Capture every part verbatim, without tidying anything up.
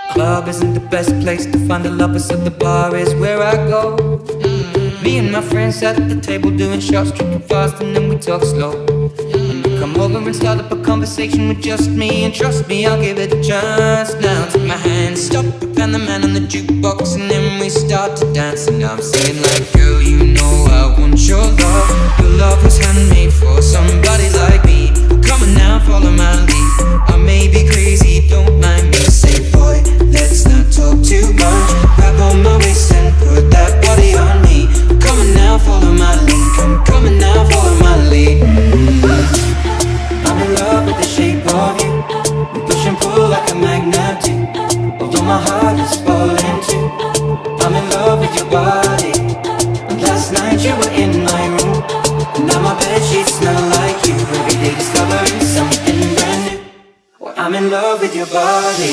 Club isn't the best place to find the lovers, so the bar is where I go. Mm-hmm. Me and my friends at the table doing shots, tripping fast, and then we talk slow. Mm-hmm. Come over and start up a conversation with just me, and trust me, I'll give it a chance. Now take my hand, stop it, and the man on the jukebox, and then we start to dance. And I'm saying like, girl, you know I want your love. Your love was handmade for somebody like me. Come on now, follow my lead. I may be crazy, don't mind me. Say, boy, let's not talk too much. Grab on my waist and put that body on me. Come on now, follow my lead. Come, come on now, follow my lead. Mm-hmm. I'm in love with the shape of you. We push and pull like a magnet do. Although my heart is falling too. I'm in love with your body. And last night you were in my room, and now my bedsheets smell like you. Every day discovering something brand new. Well, I'm in love with your body.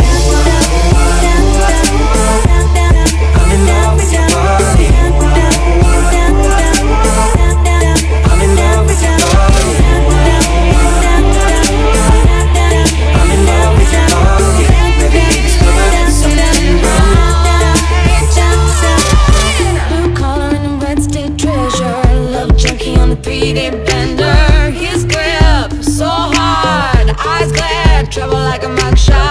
I'm in love with your body. I'm in love with your body. I'm in love with your body. Every day discovering something brand new. Blue collar and a red state treasure. Love junkie on a three-day bender. His grip so hard, eyes glare, trouble like a mugshot.